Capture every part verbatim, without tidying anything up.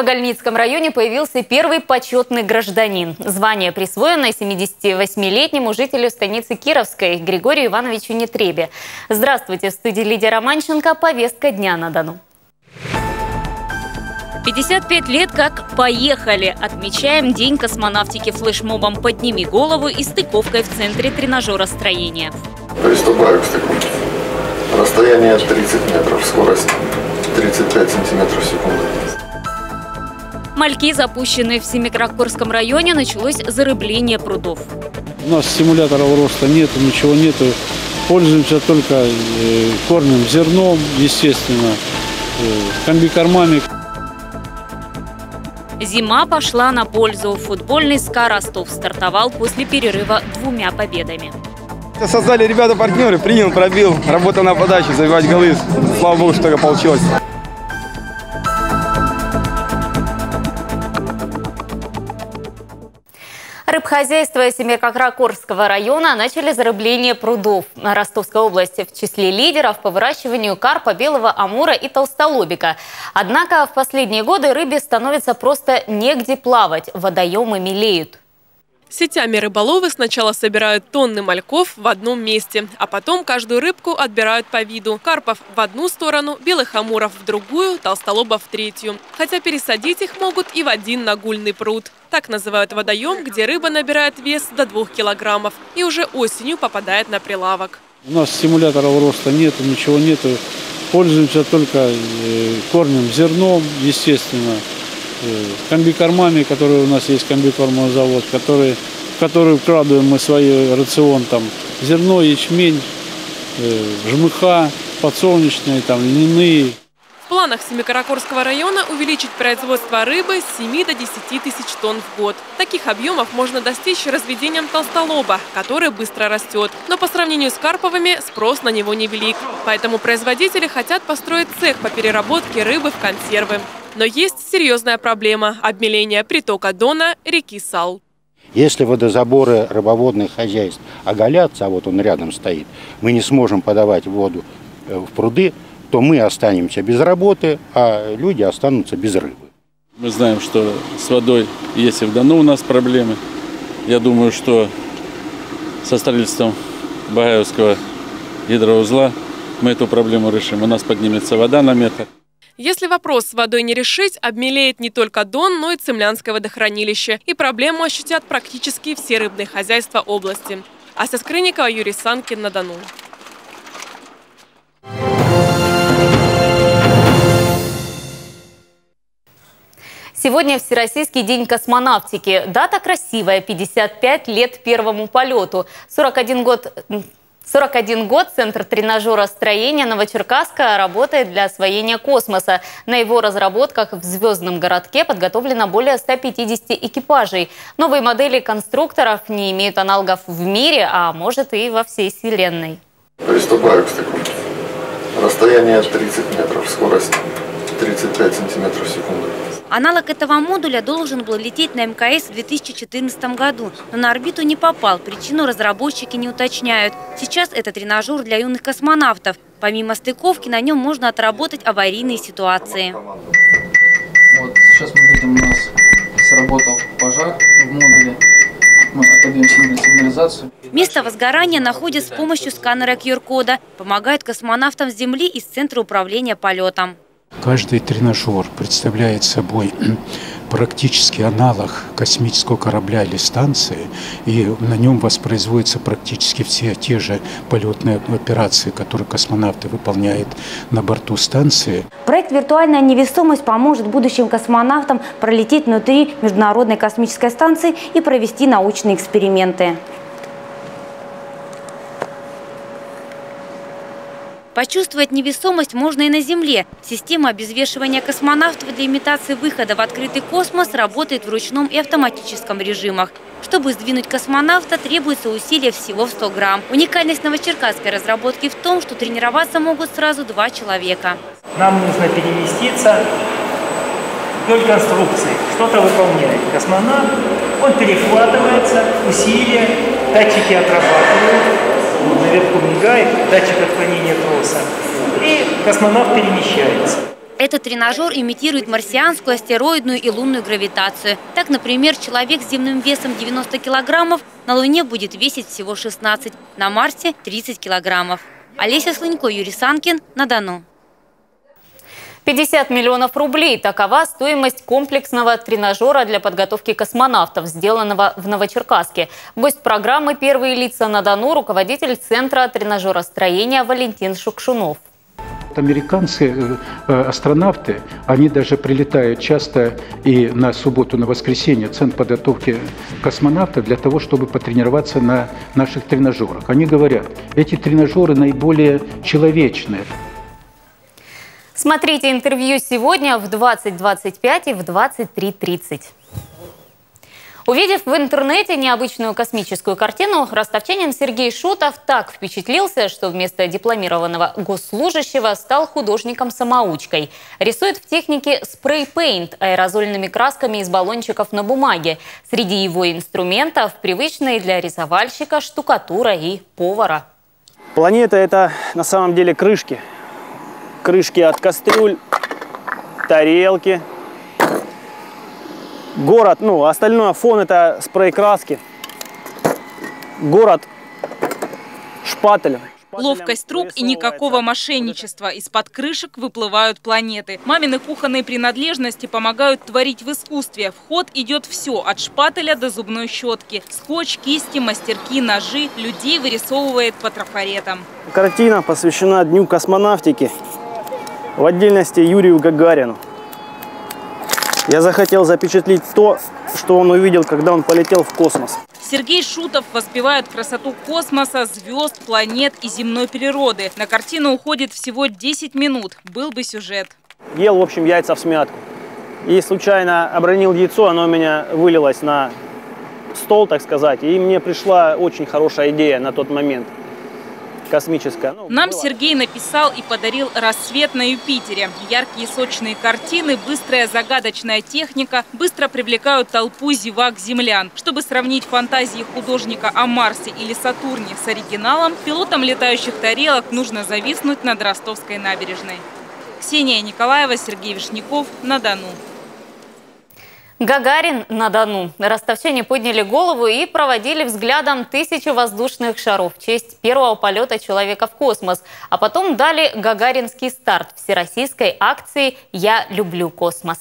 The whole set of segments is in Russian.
В Когольницком районе появился первый почетный гражданин. Звание присвоено семидесятивосьмилетнему жителю станицы Кировской Григорию Ивановичу Нетребе. Здравствуйте, в студии Лидия Романченко. Повестка дня на Дону. пятьдесят пять лет как поехали. Отмечаем День космонавтики флешмобом «Подними голову» и стыковкой в центре тренажеростроения. Приступаю к стыковке. Расстояние тридцать метров, скорость тридцать пять сантиметров в секунду. Мальки, запущенные в Семикаракорском районе, началось зарыбление прудов. У нас стимуляторов роста нету, ничего нету. Пользуемся только э, кормим зерном, естественно, э, комбикормами. Зима пошла на пользу. Футбольный СКА Ростов стартовал после перерыва двумя победами. Создали ребята-партнеры, принял, пробил, работа на подаче, забивать голы. Слава богу, что так получилось. Рыбхозяйство Семикаракорского района начали зарыбление прудов. Ростовская область в числе лидеров по выращиванию карпа, белого амура и толстолобика. Однако в последние годы рыбе становится просто негде плавать, водоемы мелеют. Сетями рыболовы сначала собирают тонны мальков в одном месте, а потом каждую рыбку отбирают по виду. Карпов в одну сторону, белых амуров в другую, толстолобов в третью. Хотя пересадить их могут и в один нагульный пруд. Так называют водоем, где рыба набирает вес до двух килограммов и уже осенью попадает на прилавок. У нас стимуляторов роста нету, ничего нету. Пользуемся только э, кормим зерном, естественно. Комбикормами, которые у нас есть, комбикормовый завод, который, в который вкладываем мы свой рацион, там зерно, ячмень, э, жмыха, подсолнечные, там льняные. В планах Семикаракорского района увеличить производство рыбы с семи до десяти тысяч тонн в год. Таких объемов можно достичь разведением толстолоба, который быстро растет. Но по сравнению с карповыми спрос на него невелик. Поэтому производители хотят построить цех по переработке рыбы в консервы. Но есть серьезная проблема – обмеление притока Дона реки Сал. Если водозаборы рыбоводных хозяйств оголятся, а вот он рядом стоит, мы не сможем подавать воду в пруды, то мы останемся без работы, а люди останутся без рыбы. Мы знаем, что с водой есть и в Дону у нас проблемы. Я думаю, что со строительством Багаевского гидроузла мы эту проблему решим. У нас поднимется вода на метр. Если вопрос с водой не решить, обмелеет не только Дон, но и Цимлянское водохранилище. И проблему ощутят практически все рыбные хозяйства области. Ася Скрынникова, Юрий Санкин, на Дону. Сегодня Всероссийский день космонавтики. Дата красивая – пятьдесят пять лет первому полету. сорок один год... сорок один год Центр тренажеростроения Новочеркасска работает для освоения космоса. На его разработках в звездном городке подготовлено более ста пятидесяти экипажей. Новые модели конструкторов не имеют аналогов в мире, а может и во всей Вселенной. Приступаю к стыковке. Расстояние тридцать метров, скорость тридцать пять сантиметров в секунду. Аналог этого модуля должен был лететь на эм ка эс в две тысячи четырнадцатом году, но на орбиту не попал. Причину разработчики не уточняют. Сейчас это тренажер для юных космонавтов. Помимо стыковки, на нем можно отработать аварийные ситуации. Вот сейчас мы видим, у нас сработал пожар в модуле. Мы отдаем сигнализацию. Место возгорания находят с помощью сканера ку ар кода. Помогает космонавтам с Земли из Центра управления полетом. Каждый тренажер представляет собой практически аналог космического корабля или станции, и на нем воспроизводятся практически все те же полетные операции, которые космонавты выполняют на борту станции. Проект «Виртуальная невесомость» поможет будущим космонавтам пролететь внутри Международной космической станции и провести научные эксперименты. Почувствовать невесомость можно и на Земле. Система обезвешивания космонавтов для имитации выхода в открытый космос работает в ручном и автоматическом режимах. Чтобы сдвинуть космонавта, требуется усилие всего в сто грамм. Уникальность новочеркасской разработки в том, что тренироваться могут сразу два человека. Нам нужно переместиться вдоль конструкции, что-то выполняет. Космонавт, он перехватывается, усилия, датчики отрабатывают. Наверху мигает датчик отклонения троса, и космонавт перемещается. Этот тренажер имитирует марсианскую, астероидную и лунную гравитацию. Так, например, человек с земным весом девяносто килограммов на Луне будет весить всего шестнадцать, на Марсе – тридцать килограммов. Олеся Слынько, Юрий Санкин, на Дону. пятьдесят миллионов рублей – такова стоимость комплексного тренажера для подготовки космонавтов, сделанного в Новочеркасске. Гость программы «Первые лица на Дону» – руководитель Центра тренажеростроения Валентин Шукшунов. Американцы, астронавты, они даже прилетают часто и на субботу, на воскресенье в Центр подготовки космонавтов для того, чтобы потренироваться на наших тренажерах. Они говорят, эти тренажеры наиболее человечные. Смотрите интервью сегодня в двадцать двадцать пять и в двадцать три тридцать. Увидев в интернете необычную космическую картину, ростовчанин Сергей Шутов так впечатлился, что вместо дипломированного госслужащего стал художником-самоучкой. Рисует в технике спрей-пейнт аэрозольными красками из баллончиков на бумаге. Среди его инструментов привычные для рисовальщика штукатура и повара. Планета – это на самом деле крышки. Крышки от кастрюль, тарелки. Город, ну, остальное фон – это спрей-краски. Город шпатель. Ловкость рук и никакого мошенничества. Из-под крышек выплывают планеты. Мамины кухонные принадлежности помогают творить в искусстве. В ход идет все – от шпателя до зубной щетки. Скотч, кисти, мастерки, ножи. Людей вырисовывает по трафаретам. Картина посвящена Дню космонавтики, в отдельности Юрию Гагарину. Я захотел запечатлеть то, что он увидел, когда он полетел в космос. Сергей Шутов воспевает красоту космоса, звезд, планет и земной природы. На картину уходит всего десять минут. Был бы сюжет. Ел, в общем, яйца в смятку. И случайно обронил яйцо, оно у меня вылилось на стол, так сказать. И мне пришла очень хорошая идея на тот момент. Космическая. Ну, Нам было. Сергей написал и подарил «Рассвет на Юпитере». Яркие сочные картины, быстрая загадочная техника быстро привлекают толпу зевак-землян. Чтобы сравнить фантазии художника о Марсе или Сатурне с оригиналом, пилотам летающих тарелок нужно зависнуть над Ростовской набережной. Ксения Николаева, Сергей Вишняков, на Дону. Гагарин на Дону. Ростовчане подняли голову и проводили взглядом тысячу воздушных шаров в честь первого полета человека в космос. А потом дали гагаринский старт всероссийской акции «Я люблю космос».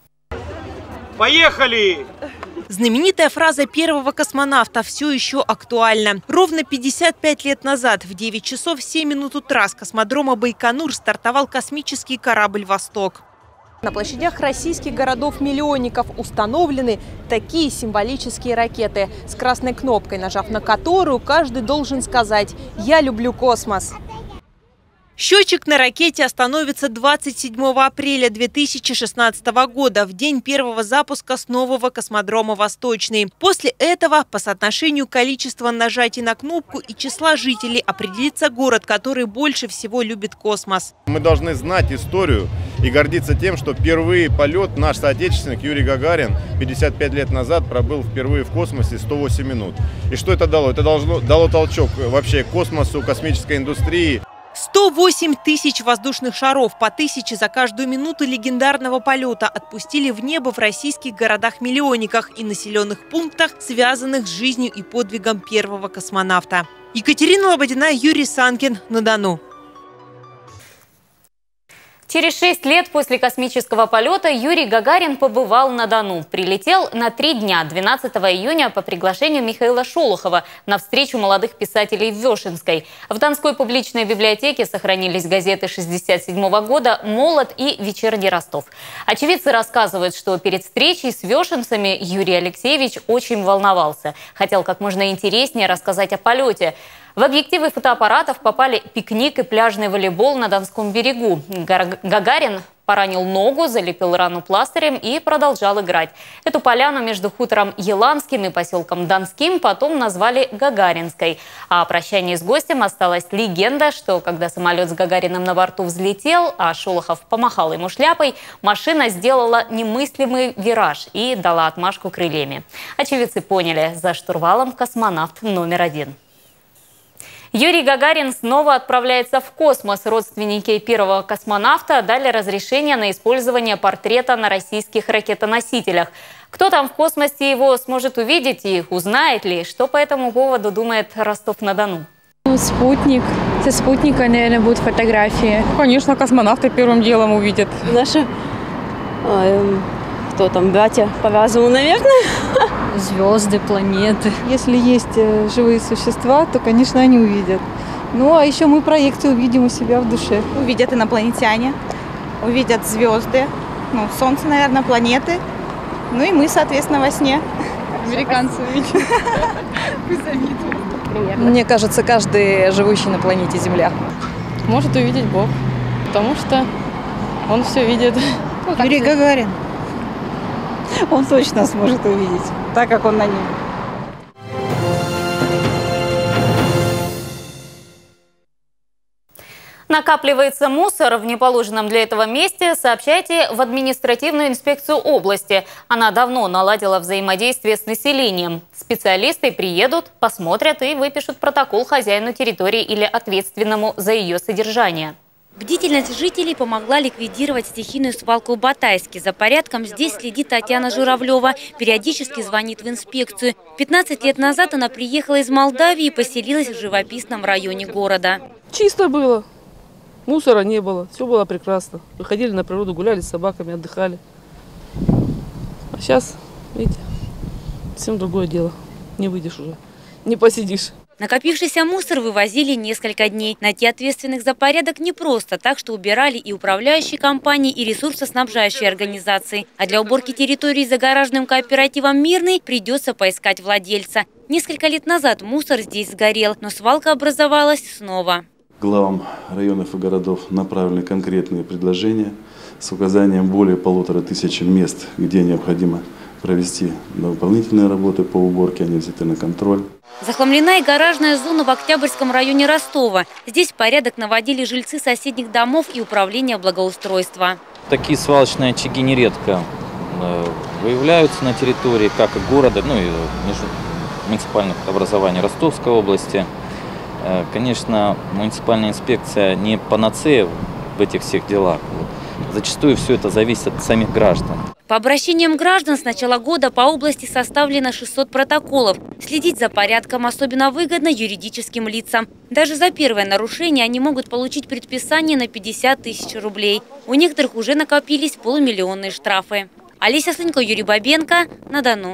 Поехали! Знаменитая фраза первого космонавта все еще актуальна. Ровно пятьдесят пять лет назад в девять часов семь минут утра с космодрома Байконур стартовал космический корабль «Восток». На площадях российских городов-миллионников установлены такие символические ракеты, с красной кнопкой, нажав на которую каждый должен сказать «Я люблю космос». Счетчик на ракете остановится двадцать седьмого апреля две тысячи шестнадцатого года, в день первого запуска с нового космодрома «Восточный». После этого по соотношению количества нажатий на кнопку и числа жителей определится город, который больше всего любит космос. Мы должны знать историю и гордиться тем, что впервые полет наш соотечественник Юрий Гагарин пятьдесят пять лет назад пробыл впервые в космосе сто восемь минут. И что это дало? Это должно, дало толчок вообще космосу, космической индустрии. сто восемь тысяч воздушных шаров, по тысяче за каждую минуту легендарного полета отпустили в небо в российских городах-миллионниках и населенных пунктах, связанных с жизнью и подвигом первого космонавта. Екатерина Лободина, Юрий Санкин, на Дону. Через шесть лет после космического полета Юрий Гагарин побывал на Дону. Прилетел на три дня, двенадцатого июня, по приглашению Михаила Шолохова на встречу молодых писателей в Вешенской. В Донской публичной библиотеке сохранились газеты шестьдесят седьмого года «Молот» и «Вечерний Ростов». Очевидцы рассказывают, что перед встречей с вешенцами Юрий Алексеевич очень волновался. Хотел как можно интереснее рассказать о полете. В объективы фотоаппаратов попали пикник и пляжный волейбол на Донском берегу. Гагарин поранил ногу, залепил рану пластырем и продолжал играть. Эту поляну между хутором Еланским и поселком Донским потом назвали Гагаринской. А о прощании с гостем осталась легенда, что когда самолет с Гагариным на борту взлетел, а Шолохов помахал ему шляпой, машина сделала немыслимый вираж и дала отмашку крыльями. Очевидцы поняли, за штурвалом космонавт номер один. Юрий Гагарин снова отправляется в космос. Родственники первого космонавта дали разрешение на использование портрета на российских ракетоносителях. Кто там в космосе его сможет увидеть и узнает ли, что по этому поводу думает Ростов-на-Дону? Спутник. Со спутника, наверное, будут фотографии. Конечно, космонавты первым делом увидят. Наши, э, кто там, братья по разуму, наверное. Звезды, планеты. Если есть живые существа, то, конечно, они увидят. Ну, а еще мы проекцию увидим у себя в душе. Увидят инопланетяне, увидят звезды, ну, Солнце, наверное, планеты. Ну и мы, соответственно, во сне. Американцы увидят. Мне кажется, каждый живущий на планете Земля может увидеть Бог, потому что он все видит. Юрий Гагарин. Он точно сможет увидеть, так как он на небе. Накапливается мусор в неположенном для этого месте, сообщайте в административную инспекцию области. Она давно наладила взаимодействие с населением. Специалисты приедут, посмотрят и выпишут протокол хозяину территории или ответственному за ее содержание. Бдительность жителей помогла ликвидировать стихийную свалку в Батайске. За порядком здесь следит Татьяна Журавлева. Периодически звонит в инспекцию. пятнадцать лет назад она приехала из Молдавии и поселилась в живописном районе города. Чисто было. Мусора не было. Все было прекрасно. Выходили на природу, гуляли с собаками, отдыхали. А сейчас, видите, совсем другое дело. Не выйдешь уже, не посидишь. Накопившийся мусор вывозили несколько дней. Найти ответственных за порядок непросто, так что убирали и управляющие компании, и ресурсоснабжающие организации. А для уборки территории за гаражным кооперативом «Мирный» придется поискать владельца. Несколько лет назад мусор здесь сгорел, но свалка образовалась снова. Главам районов и городов направлены конкретные предложения с указанием более полутора тысяч мест, где необходимо провести дополнительные работы по уборке, они взяты на контроль. Захламлена и гаражная зона в Октябрьском районе Ростова. Здесь порядок наводили жильцы соседних домов и управления благоустройства. Такие свалочные очаги нередко выявляются на территории как и города, ну и муниципальных образований Ростовской области. Конечно, муниципальная инспекция не панацея в этих всех делах. Зачастую все это зависит от самих граждан. По обращениям граждан с начала года по области составлено шестьсот протоколов. Следить за порядком особенно выгодно юридическим лицам. Даже за первое нарушение они могут получить предписание на пятьдесят тысяч рублей. У некоторых уже накопились полумиллионные штрафы. Олеся Слынько, Юрий Бабенко, на Дону.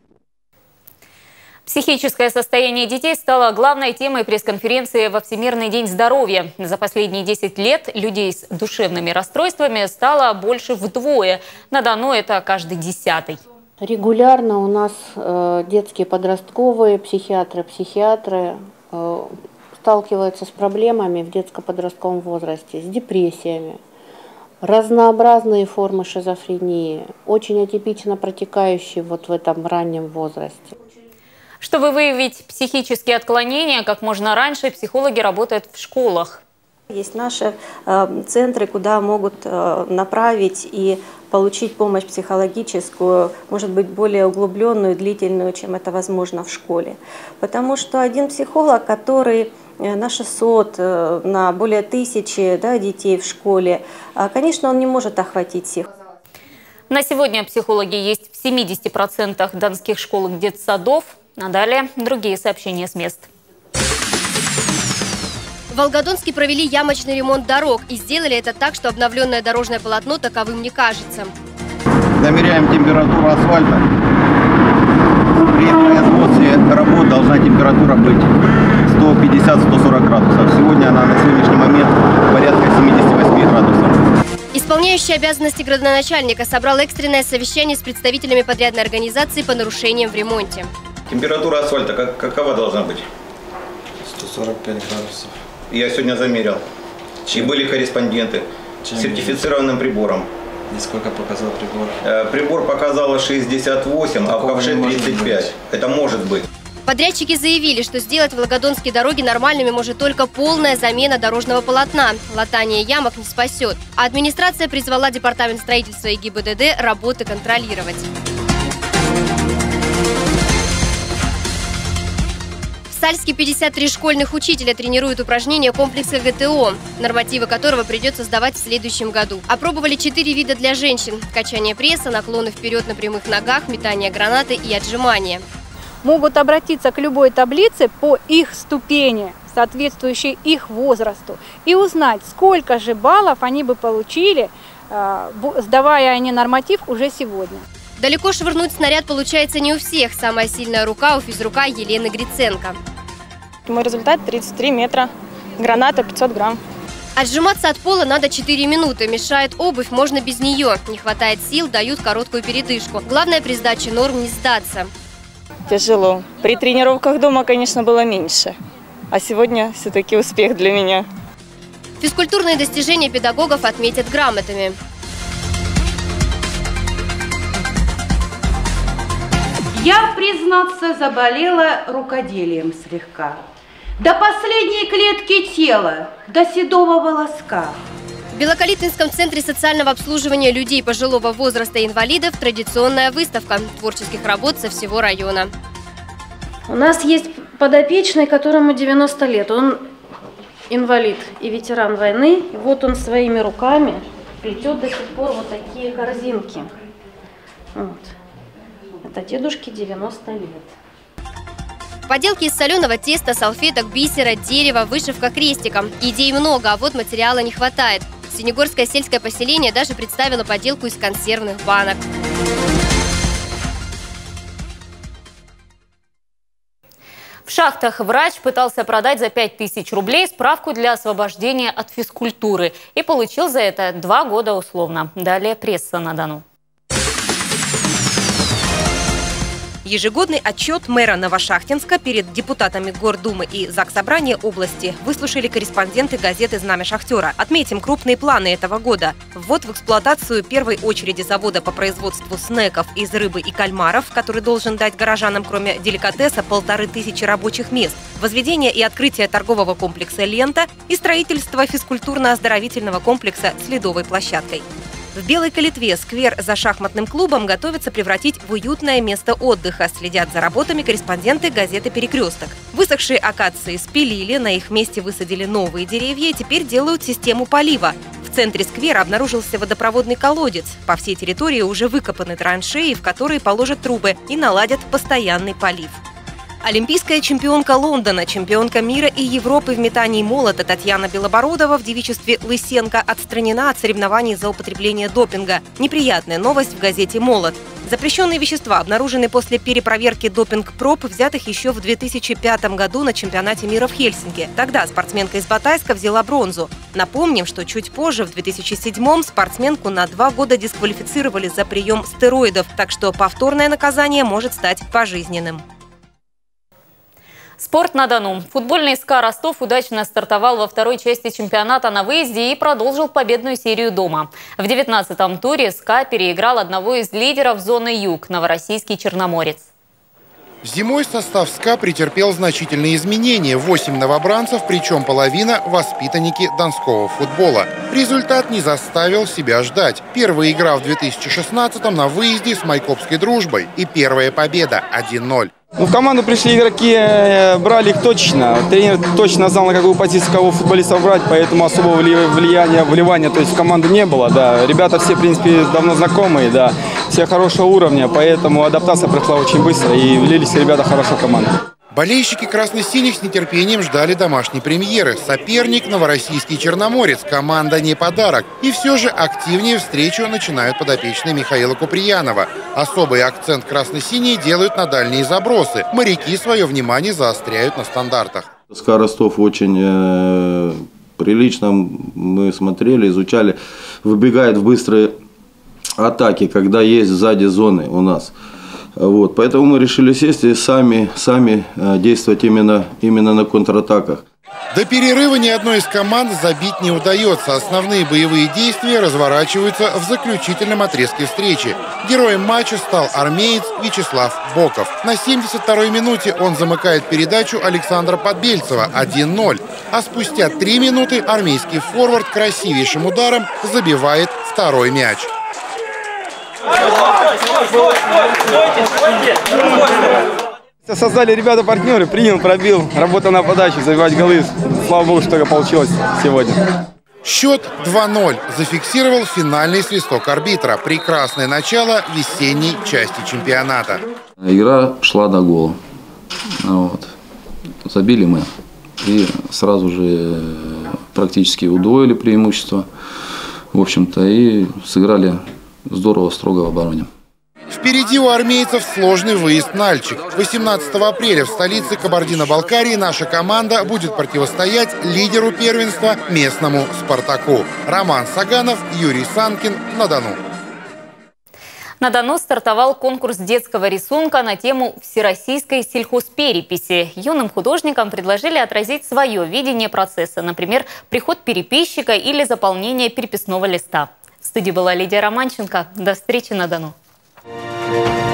Психическое состояние детей стало главной темой пресс-конференции во Всемирный день здоровья. За последние десять лет людей с душевными расстройствами стало больше вдвое. На Дону это каждый десятый. Регулярно у нас э, детские подростковые психиатры, психиатры э, сталкиваются с проблемами в детско-подростковом возрасте, с депрессиями. Разнообразные формы шизофрении, очень атипично протекающие вот в этом раннем возрасте. Чтобы выявить психические отклонения как можно раньше, психологи работают в школах. Есть наши э, центры, куда могут э, направить и получить помощь психологическую, может быть, более углубленную, длительную, чем это возможно в школе. Потому что один психолог, который на шестьсот, на более тысячи, да, детей в школе, конечно, он не может охватить всех. На сегодня психологи есть в семидесяти процентах донских школ и детсадов. А далее другие сообщения с мест. В Волгодонске провели ямочный ремонт дорог и сделали это так, что обновленное дорожное полотно таковым не кажется. Замеряем температуру асфальта. При производстве работ должна температура быть сто пятьдесят — сто сорок градусов. Сегодня она на сегодняшний момент порядка семидесяти восьми градусов. Исполняющий обязанности градоначальника собрал экстренное совещание с представителями подрядной организации по нарушениям в ремонте. Температура асфальта как, какова должна быть? сто сорок пять градусов. Я сегодня замерил. Чем? И были корреспонденты с сертифицированным прибором. И сколько показал прибор? Э, прибор показал шестьдесят восемь, такого а в ковше тридцать пять. Это может быть. Подрядчики заявили, что сделать волгодонские дороги нормальными может только полная замена дорожного полотна. Латание ямок не спасет. А администрация призвала департамент строительства и ГИБДД работы контролировать. В Сальске пятьдесят три школьных учителя тренируют упражнения комплекса ГТО, нормативы которого придется сдавать в следующем году. Опробовали четыре вида для женщин – качание пресса, наклоны вперед на прямых ногах, метание гранаты и отжимания. Могут обратиться к любой таблице по их ступени, соответствующей их возрасту, и узнать, сколько же баллов они бы получили, сдавая они норматив уже сегодня. Далеко швырнуть снаряд получается не у всех. Самая сильная рука у физрука Елены Гриценко. Мой результат тридцать три метра, граната пятьсот грамм. Отжиматься от пола надо четыре минуты. Мешает обувь, можно без нее. Не хватает сил, дают короткую передышку. Главное при сдаче норм не сдаться. Тяжело. При тренировках дома, конечно, было меньше. А сегодня все-таки успех для меня. Физкультурные достижения педагогов отметят грамотами. Я, признаться, заболела рукоделием слегка. До последней клетки тела, до седого волоска. В Белокалитвинском центре социального обслуживания людей пожилого возраста и инвалидов традиционная выставка творческих работ со всего района. У нас есть подопечный, которому девяносто лет. Он инвалид и ветеран войны. И вот он своими руками плетет до сих пор вот такие корзинки. Вот. Это дедушке девяносто лет. Поделки из соленого теста, салфеток, бисера, дерева, вышивка крестиком. Идей много, а вот материала не хватает. Синегорское сельское поселение даже представило поделку из консервных банок. В Шахтах врач пытался продать за пять тысяч рублей справку для освобождения от физкультуры и получил за это два года условно. Далее пресса на Дону. Ежегодный отчет мэра Новошахтинска перед депутатами Гордумы и Заксобрания области выслушали корреспонденты газеты «Знамя Шахтера». Отметим крупные планы этого года. Ввод в эксплуатацию первой очереди завода по производству снеков из рыбы и кальмаров, который должен дать горожанам, кроме деликатеса, полторы тысячи рабочих мест. Возведение и открытие торгового комплекса «Лента» и строительство физкультурно-оздоровительного комплекса с ледовой площадкой. В Белой Калитве сквер за шахматным клубом готовятся превратить в уютное место отдыха. Следят за работами корреспонденты газеты «Перекресток». Высохшие акации спилили, на их месте высадили новые деревья и теперь делают систему полива. В центре сквера обнаружился водопроводный колодец. По всей территории уже выкопаны траншеи, в которые положат трубы и наладят постоянный полив. Олимпийская чемпионка Лондона, чемпионка мира и Европы в метании молота Татьяна Белобородова в девичестве Лысенко отстранена от соревнований за употребление допинга. Неприятная новость в газете «Молот». Запрещенные вещества обнаружены после перепроверки допинг-проб, взятых еще в две тысячи пятом году на чемпионате мира в Хельсинки. Тогда спортсменка из Батайска взяла бронзу. Напомним, что чуть позже, в две тысячи седьмом, спортсменку на два года дисквалифицировали за прием стероидов, так что повторное наказание может стать пожизненным. Спорт на Дону. Футбольный СКА Ростов удачно стартовал во второй части чемпионата на выезде и продолжил победную серию дома. В девятнадцатом туре СКА переиграл одного из лидеров зоны Юг – новороссийский Черноморец. Зимой состав СКА претерпел значительные изменения. Восемь новобранцев, причем половина – воспитанники донского футбола. Результат не заставил себя ждать. Первая игра в две тысячи шестнадцатом на выезде с Майкопской «Дружбой». И первая победа – один ноль. Ну, в команду пришли игроки, брали их точно. Тренер точно знал, на какую позицию кого футболистов брать, поэтому особого влияния, вливания то есть в команду не было. Да. Ребята все, в принципе, давно знакомые, да. Все хорошего уровня, поэтому адаптация прошла очень быстро и влились ребята хорошо в команду. Болельщики красно-синих с нетерпением ждали домашней премьеры. Соперник – новороссийский Черноморец. Команда не подарок. И все же активнее встречу начинают подопечные Михаила Куприянова. Особый акцент красно-синие делают на дальние забросы. Моряки свое внимание заостряют на стандартах. СКА Ростов очень э, прилично мы смотрели, изучали. Выбегает в быстрые атаки, когда есть сзади зоны у нас. Вот, поэтому мы решили сесть и сами, сами действовать именно, именно на контратаках. До перерыва ни одной из команд забить не удается. Основные боевые действия разворачиваются в заключительном отрезке встречи. Героем матча стал армеец Вячеслав Боков. На семьдесят второй минуте он замыкает передачу Александра Подбельцева один ноль. А спустя три минуты армейский форвард красивейшим ударом забивает второй мяч. Создали ребята-партнеры, принял, пробил, работал на подаче, забивать голы. Слава богу, что только получилось сегодня. Счет два ноль зафиксировал финальный свисток арбитра. Прекрасное начало весенней части чемпионата. Игра шла до гола. Вот. Забили мы. И сразу же практически удвоили преимущество. В общем-то, и сыграли здорово, строго в обороне. Впереди у армейцев сложный выезд в Нальчик. восемнадцатого апреля в столице Кабардино-Балкарии наша команда будет противостоять лидеру первенства местному «Спартаку». Роман Саганов, Юрий Санкин, на Дону. На Дону стартовал конкурс детского рисунка на тему всероссийской сельхозпереписи. Юным художникам предложили отразить свое видение процесса, например, приход переписчика или заполнение переписного листа. В студии была Лидия Романченко. До встречи на Дону. Thank you.